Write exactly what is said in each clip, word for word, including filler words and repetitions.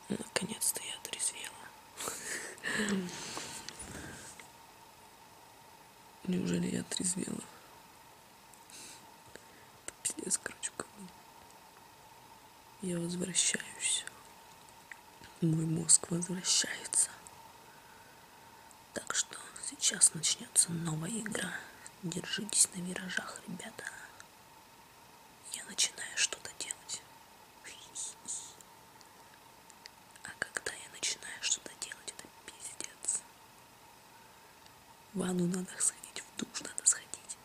Наконец-то я отрезвела. Неужели я отрезвела? Пиздец, короче, говоря. Я возвращаюсь. Мой мозг возвращается. Так что сейчас начнется новая игра. Держитесь на виражах, ребята. Я начинаю что-то делать. А когда я начинаю что-то делать, это пиздец. В ванну надо сходить, в душ надо сходить.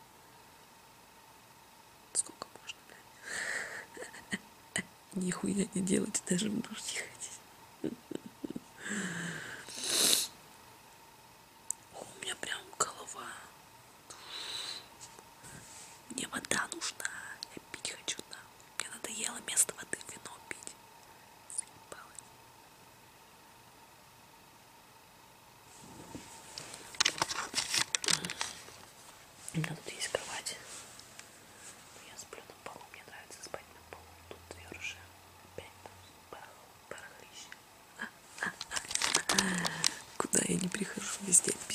Сколько можно, блядь? Нихуя не делать, даже в душ не ходить. О, у меня прям голова. Мне вода нужна. Я пить хочу, да. Мне надоело вместо воды вино пить. Заебалось. У меня тут есть кровать. Я сплю на полу. Мне нравится спать на полу. Тут тверже. Опять там барахлище. Куда я не прихожу, везде